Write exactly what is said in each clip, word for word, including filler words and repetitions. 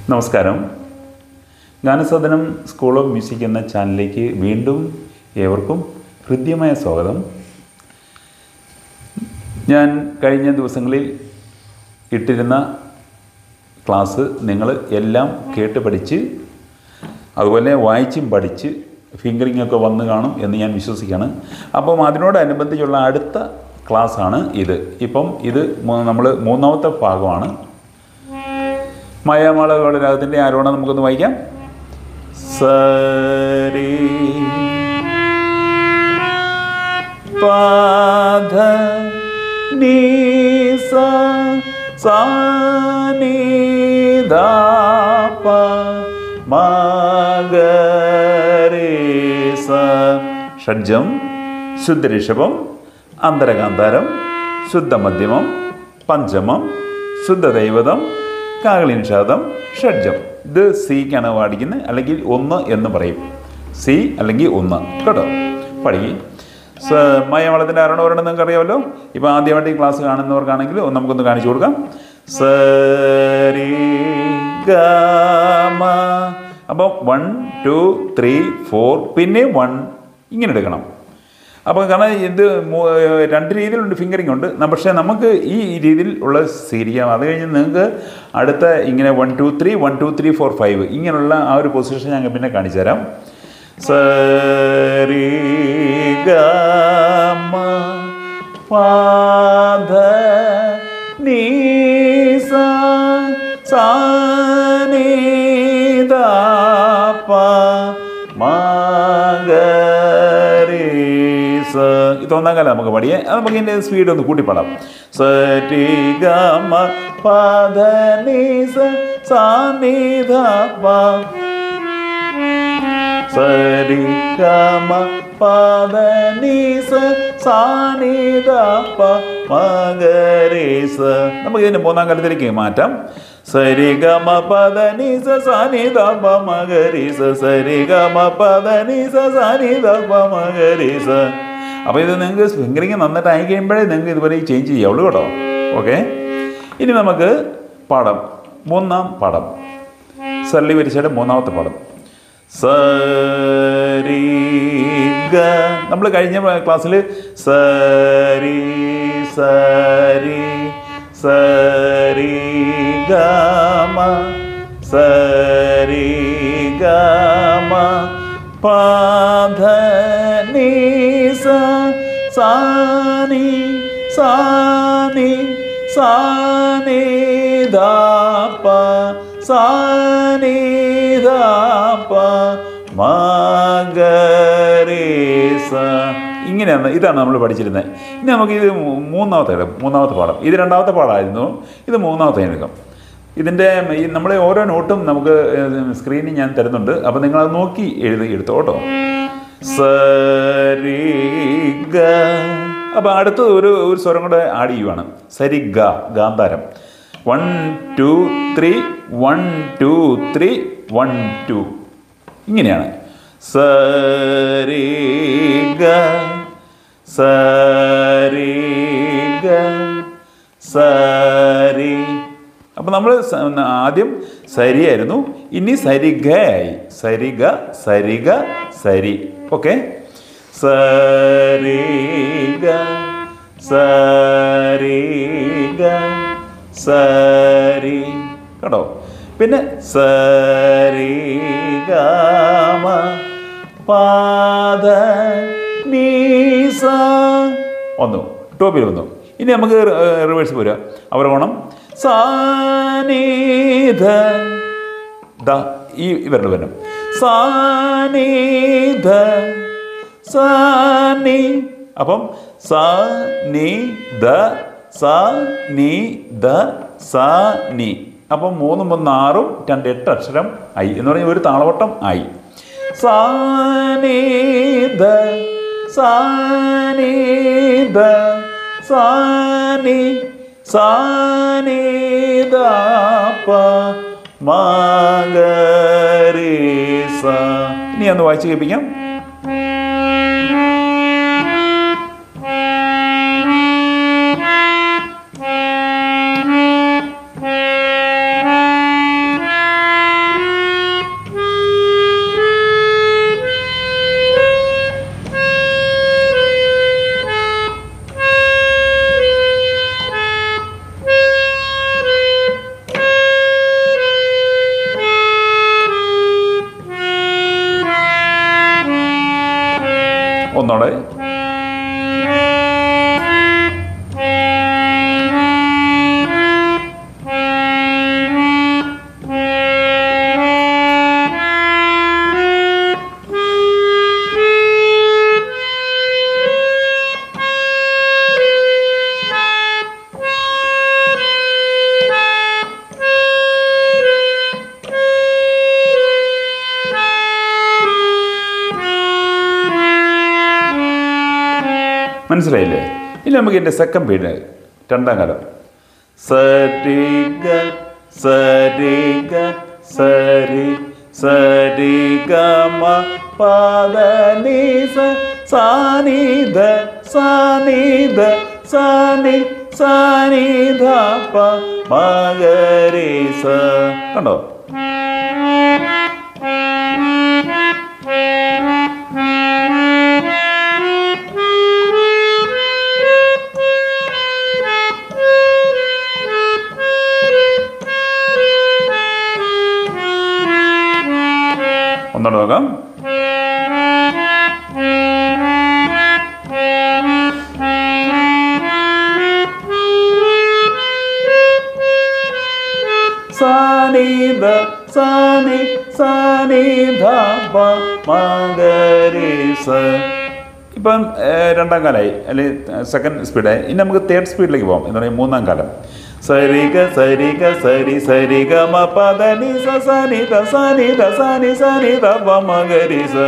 നമസ്കാരം. ഗാനസാധനം school of music എന്ന ചാനലിലേക്ക് വീണ്ടും ഏവർക്കും ഹൃദ്യമായ സ്വാഗതം. ഞാൻ കഴിഞ്ഞ ദിവസങ്ങളിൽ ഇട്ടിരുന്ന ക്ലാസ് നിങ്ങൾ എല്ലാം കേട്ട് പഠിച്ച് അതുപോലെ വായിച്ചും പഠിച്ച് ഫിംഗറിംഗ് ഒക്കെ വന്ന് കാണും എന്ന് ഞാൻ വിശ്വസിക്കുകയാണ്. അപ്പം അതിനോടനുബന്ധിച്ചുള്ള അടുത്ത ക്ലാസ്സാണ് ഇത്. ഇപ്പം ഇത് നമ്മൾ മൂന്നാമത്തെ ഭാഗമാണ്. മായാമാളകളുടെ രാഗത്തിൻ്റെ ആരോണം നമുക്കൊന്ന് വായിക്കാം. സരി പാധ നീ സ സാ നീ ധ പ മ ഗ രി സ. ഷഡ്ജം, ശുദ്ധ-ഋഷഭം, അന്തരകാന്താരം, ശുദ്ധ-മധ്യമം, പഞ്ചമം, ശുദ്ധ-ദൈവതം, കാകളി-നിഷാദം, ഷഡ്ജം. ഇത് സിക്കാണ് പാടിക്കുന്നത്, അല്ലെങ്കിൽ ഒന്ന് എന്ന് പറയും. സി അല്ലെങ്കിൽ ഒന്ന് കേട്ടോ. പഠിക്കും. മായാമളത്തിൻ്റെ ആരോണം ഒരെണ്ണം നിങ്ങൾക്ക് അറിയാമല്ലോ. ഇപ്പോൾ ആദ്യമായിട്ട് ഈ ക്ലാസ് കാണുന്നവർക്കാണെങ്കിൽ നമുക്കൊന്ന് കാണിച്ചു കൊടുക്കാം. സരി ഗ മ. അപ്പം വൺ ടു ത്രീ ഫോർ, പിന്നെ വൺ ഇങ്ങനെ എടുക്കണം. അപ്പോൾ കാരണം ഇത് രണ്ട് രീതിയിലുണ്ട്, ഫിംഗറിംഗ് ഉണ്ട്. പക്ഷേ നമുക്ക് ഈ രീതിയിൽ ഉള്ള ശരിയാവും. അത് കഴിഞ്ഞ് നിങ്ങൾക്ക് അടുത്ത ഇങ്ങനെ one two three one two three four five ഇങ്ങനെയുള്ള ആ ഒരു പൊസിഷൻ ഞങ്ങൾ പിന്നെ കാണിച്ചു തരാം. സരി ഗ മ പ ധ നീ സ സാ നീ ധ പ മ ഗ രി സ. ഇത് ഒന്നാം കാലം നമുക്ക് പാടിയേ. അത് നമുക്ക് ഇതിൻ്റെ സ്പീഡ് ഒന്ന് കൂട്ടിപ്പാടാം. സരി ഗ മ പ ധ നീ സ സാ നീ ധ പ. സരി ഗ മ പ ധ നീ സ സാ നീ ധ പ മ ഗ രി സ. നമുക്ക് ഇതിൻ്റെ മൂന്നാം കാലത്തിലേക്ക് മാറ്റാം. സരി ഗ മ പ ധ നീ സ സാ നീ ധ പ മ ഗ രി സ. സരി ഗ മ പ ധ നീ സ സാ നീ ധ പ മ ഗ രി സ. അപ്പോൾ ഇത് നിങ്ങൾക്ക് ഫിംഗറിങ് നന്നായിട്ട് ആയി കഴിയുമ്പോഴേ നിങ്ങൾക്ക് ഇതുപോലെ ചേഞ്ച് ചെയ്യാവുള്ളൂ കേട്ടോ. ഓക്കെ, ഇനി നമുക്ക് പാഠം മൂന്നാം പാഠം സരളി വരിച്ചയുടെ മൂന്നാമത്തെ പാഠം. സരി ഗ. നമ്മൾ കഴിഞ്ഞ ക്ലാസ്സിൽ സരി സരി സരി ഗ മ സരി ഗ മ പ ധ നീ സ സാ നീ സാ നീ സാ നീ ധ പ സാ നീ ധ പ മ ഗ രി സ. ഇങ്ങനെയാണ്, ഇതാണ് നമ്മൾ പഠിച്ചിരുന്നത്. ഇനി നമുക്ക് ഇത് മൂന്നാമത്തെ മൂന്നാമത്തെ പാഠം. ഇത് രണ്ടാമത്തെ പാഠമായിരുന്നു, ഇത് മൂന്നാമത്തെ എടുക്കാം. ഇതിൻ്റെ ഈ നമ്മളെ ഓരോ നോട്ടും നമുക്ക് സ്ക്രീനിൽ ഞാൻ തരുന്നുണ്ട്. അപ്പോൾ നിങ്ങളത് നോക്കി എഴുതി എടുത്തോ കേട്ടോ. സരി ഗ. അപ്പോൾ അടുത്തത് ഒരു ഒരു സ്വരം കൂടെ ആഡ് ചെയ്യുവാണ്. സരി ഗ, ഗാന്ധാരം. One two three one two three one two ഇങ്ങനെയാണ്. സരി ഗ സരി ഗ സരി. അപ്പം നമ്മൾ ആദ്യം സരിയായിരുന്നു, ഇനി സരി ഗ ആയി. സരി ഗ സരി ഗ സരി. ഓക്കെ. സരി ഗ സരി ഗ സരി കേട്ടോ. പിന്നെ സരി ഗ മ പ ധ നീ സ. വന്നു, ടോപ്പിൽ വന്നു. ഇനി നമുക്ക് റിവേഴ്സ് പോരാ. അവരോണം സാ നീ ധ ദ. ഈ ഇവരുടെ വരണം. സാ നീ ധ സാ നീ. അപ്പം സാ നീ ധ സാ നീ ധ സാ നീ. അപ്പം മൂന്നും മൂന്ന് ആറും രണ്ട് എട്ട് അക്ഷരം ആയി എന്ന് പറഞ്ഞാൽ ഒരു താളവട്ടം ആയി. സാ നീ ധ സാ നീ ധ സാ നീ സാ നീ ധ പ മ ഗ രി സ. ഇനി ഒന്ന് വായിച്ച് കേൾപ്പിക്കാം. ഒന്നോടെ. മനസ്സിലായില്ലേ? ഇനി നമുക്ക് ഇതിൻ്റെ സെക്കൻഡ് പീഡ് രണ്ടാം കാലം. സരിഗ സരിഗ സരി സരിഗമ പദ നി സ സാനിധ സാനിധ സാനി സാനിധ പ മഗരി സ. കണ്ടോ? ഒന്നോട് നോക്കാം. സാനിധ സാനി സാനിധ പ മഗരി സ. ഇപ്പം രണ്ടാം കാലമായി, അല്ലെങ്കിൽ സെക്കൻഡ് സ്പീഡായി. ഇനി നമുക്ക് തേർഡ് സ്പീഡിലേക്ക് പോകാം. എന്ന് പറയുന്നത് മൂന്നാം കാലം. സരിഗ സരിഗ സരി സരിഗ മ പദ നി സ സനി ധ സനി ധ സനി സനി ധ പ മഗരി സ.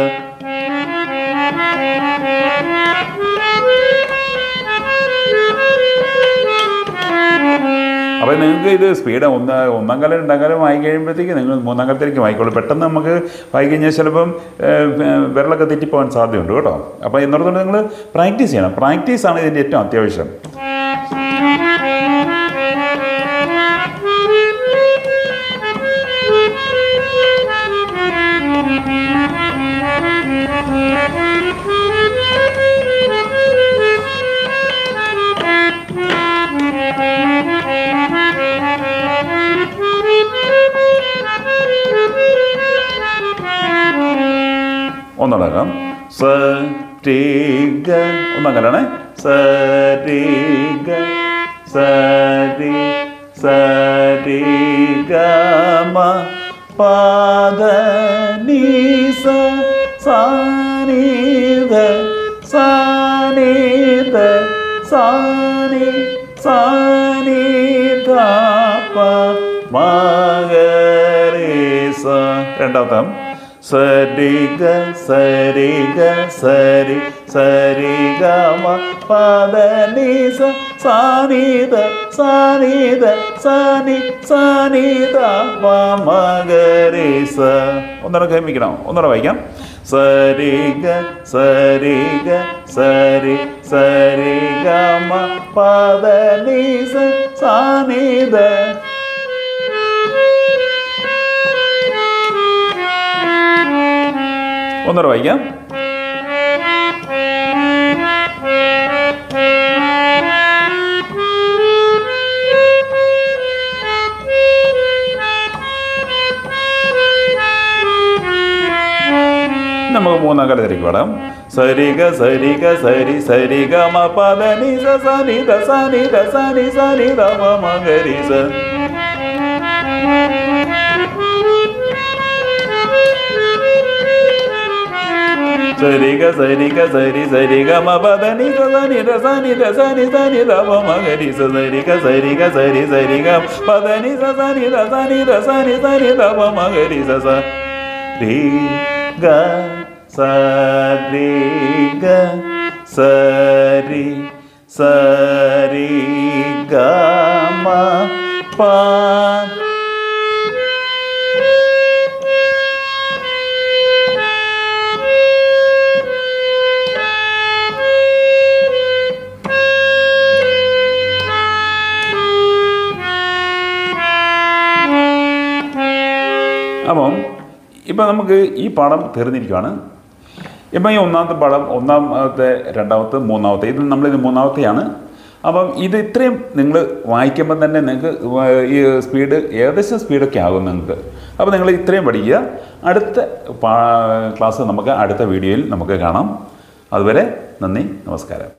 അപ്പോൾ നിങ്ങൾക്ക് ഇത് സ്പീഡ് ഒന്ന് ഒന്നാം കാലം രണ്ടാം കാലം വായി കഴിയുമ്പോഴത്തേക്ക് നിങ്ങൾ മൂന്നാം കാലത്തിലേക്ക് വായിക്കോളൂ. പെട്ടെന്ന് നമുക്ക് വായി കഴിഞ്ഞാൽ ചിലപ്പം വിരലൊക്കെ തെറ്റിപ്പോകാൻ സാധ്യതയുണ്ട് കേട്ടോ. അപ്പോൾ എന്നോടത്തോടെ നിങ്ങൾ പ്രാക്ടീസ് ചെയ്യണം. പ്രാക്ടീസാണ് ഇതിൻ്റെ ഏറ്റവും അത്യാവശ്യം. ഒന്നടക്കം. സരിഗ ഒന്നാം കാലാണ്. സരിഗ സരി സരിഗ മ പദ നി സ സാനിധ സാനിധ സാനി സാനിധ പ മഗരി സ. രണ്ടാമത്തെ. സരിഗ സരിഗ സരി സരിഗ മ പദ നി സ സാനിധ സാനിധ സാനി സാനിധ പ മഗരി സ. ഒന്നുകൂടെ കേൾപ്പിക്കണം. ഒന്നുകൂടെ വായിക്കാം. സരിഗ സരിഗ സരി സരിഗ മ പദ നി സ സാനിധ. ഒന്നുകൂടെ വായിക്കാം. നമുക്ക് മൂന്നാം കാലത്തിലേക്ക് പാടാം. സരിഗ സരിഗ സരി സരിഗ മ പദ നി സ സനി ധ സനി ധ സനി സനി ധ പ മഗരി സ. സരിഗ സരിഗ സരി സരിഗ മ പദ നി സ സനി ധ സനി ധ സനി സനി ധ പ മഗരി സ. സരിഗ സരിഗ സരി സരിഗ പദ നി സ സനി ധ സനി ധ സനി സനി ധ പ മഗരി സ. സ രി ഗ സരി ഗ സരി സരി ഗ മ പ. അപ്പം ഇപ്പം നമുക്ക് ഈ പാഠം തീർന്നിരിക്കുകയാണ്. ഇപ്പം ഈ ഒന്നാമത്തെ പാഠം ഒന്നാമത്തെ രണ്ടാമത്തെ മൂന്നാമത്തെ ഇത് നമ്മളിത് മൂന്നാമത്തെയാണ്. അപ്പം ഇത് ഇത്രയും നിങ്ങൾ വായിക്കുമ്പം തന്നെ നിങ്ങൾക്ക് ഈ സ്പീഡ് ഏകദേശം സ്പീഡൊക്കെ ആകും നിങ്ങൾക്ക്. അപ്പോൾ നിങ്ങൾ ഇത്രയും പഠിക്കുക. അടുത്ത ക്ലാസ് നമുക്ക് അടുത്ത വീഡിയോയിൽ നമുക്ക് കാണാം. അതുവരെ നന്ദി, നമസ്കാരം.